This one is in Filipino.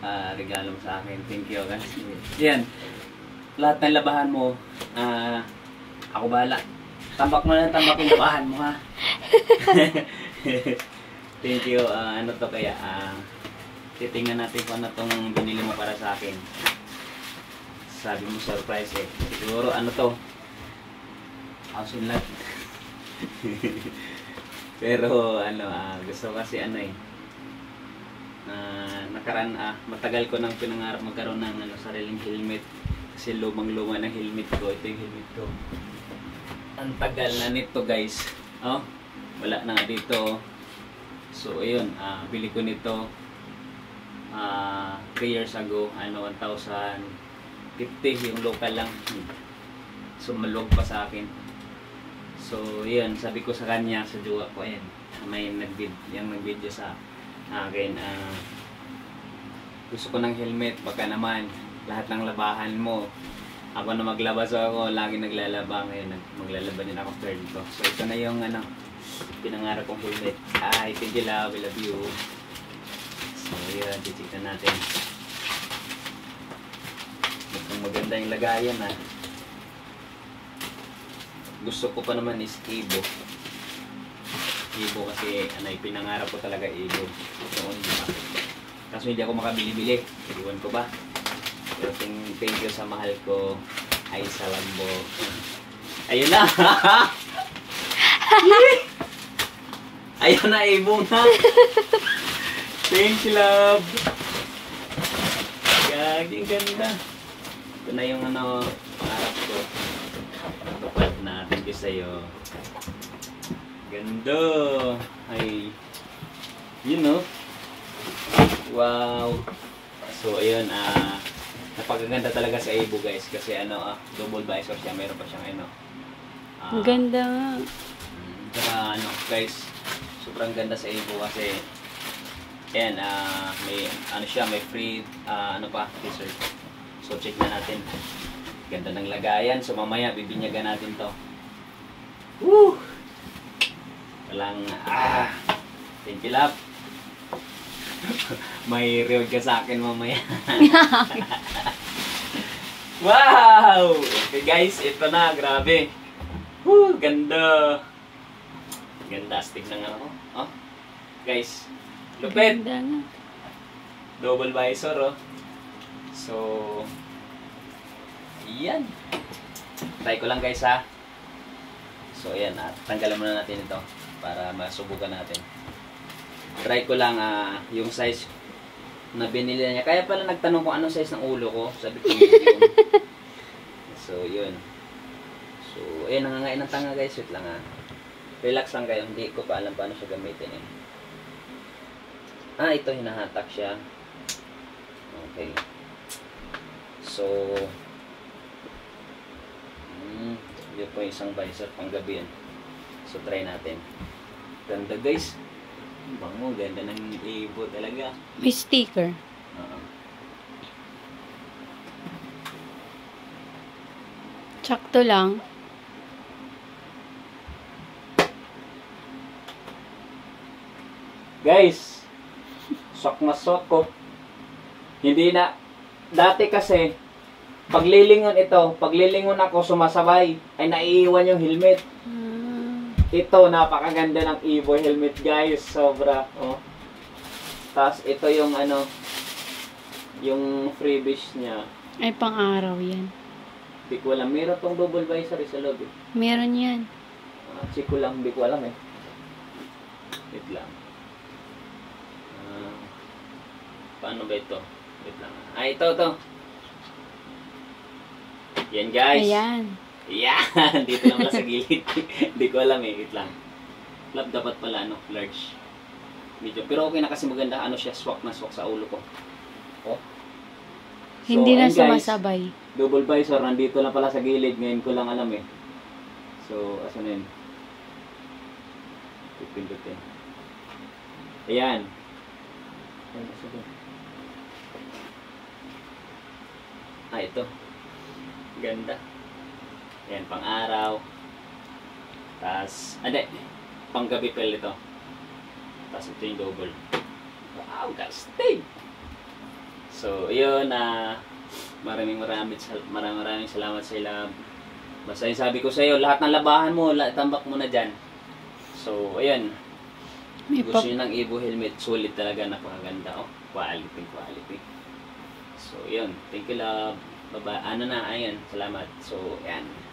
regalo mo sa akin. Thank you guys. Yan. Lahat ng labahan mo, ako bahala. Tambak mo na tambak yung labahan mo, ha? Thank you. Ano to kaya? Titingnan natin kung ano tong binili mo para sa akin. Sabi mo surprise eh. Siguro ano to? House in lot. Pero ano, gusto kasi ano eh. Matagal ko nang pinangarap magkaroon ng sariling helmet. Kasi lumang-luma ng helmet ko. Ito yung helmet ko. Ang tagal na nito guys. Oh, wala na nga dito. So ayun, bili ko nito 3 years ago. 1,050 yung local lang. So maluwag pa sa akin. So yun, sabi ko sa kanya, sa jowa ko, ayan, may nag-video sa akin. Gusto ko ng helmet, baka naman lahat ng labahan mo ako na maglaba. So ako lagi naglalaba, ngayon maglalaba din ako third ko. So ito na yung pinangarap kong helmet. Thank you love, I love you. So yun, titignan natin. Mukhang maganda yung lagayan Gusto ko pa naman is Evo. Evo kasi pinangarap ko talaga Evo noon. Kaso hindi ako makabili-bili. Iwan ko ba? Pero thank you sa mahal ko, ay sa Lambo. Ayun na! Ayun na, Evo na! Thank you, love! Gaging ganda. Ito na yung pangarap ko. Tupad na. Thank you sa'yo. Ganda! Ay, you know. Wow! So, ayun, napakaganda talaga sa Evo guys kasi double visor siya, meron pa siyang ang ganda nga. Saka guys, sobrang ganda sa Evo kasi ayan, may may free t-shirt. So check na natin. Ganda ng lagayan. So mamaya bibinyagan natin to. Woo! Walang thank you love. May reward ka sa akin mamaya. Wow! Okay guys, ito na, grabe. Woo, ganda. Ganda, astig ng oh. Guys, lupit. Double visor So, yan. Try ko lang guys So, ayan, tanggalan muna natin ito para masubukan natin. Try ko lang yung size na binili niya. Kaya pala nagtanong ko anong size ng ulo ko. Sabi ko medium. So, yun. So, ayan, nangangain ng tanga guys. Wait lang Relax lang kayo. Hindi ko pa alam paano siya gamitin ito hinahatak siya. Okay. So, yun po isang visor pang gabi yan. So, try natin. Ganda guys. Bango, ganda ng Evo talaga. May sticker. Sakto lang. Guys, sok na sok ko. Hindi na. Dati kasi, paglilingon ako sumasabay, ay naiiwan yung helmet. Ito, napakaganda ng Evo helmet guys. Sobra. Tapos ito yung yung freebies niya. Ay, pang-araw yan. Hindi ko alam. Meron tong double visor sa loob Meron yan. Check ko lang. Hindi ko alam Wait lang. Paano ba ito? Wait lang. Ito. Yan guys. Ayan. Yan! Dito lang sa gilid. Hindi ko alam Wait lang. Flap dapat pala large. Medyo. Pero okay na kasi maganda siya. Swak na swak sa ulo ko. So, hindi na guys, sumasabay. Double visor. Nandito lang pala sa gilid. Ngayon ko lang alam So, asan na yun? Pipindutin. Ayan. Ito. Ganda. Ayan, pang araw. Tapos, pang gabi pala ito. Tapos ito yung double. Wow, gastig! So, yun maraming salamat sa love. Basta yung sabi ko sa iyo, lahat ng labahan mo, tambak mo na dyan. So, ayun. Gusto nyo ng Evo helmet, sulit talaga, napakaganda. Oh, quality. So, yun. Thank you, love. Bye-bye. Ayun. Salamat. So, yan.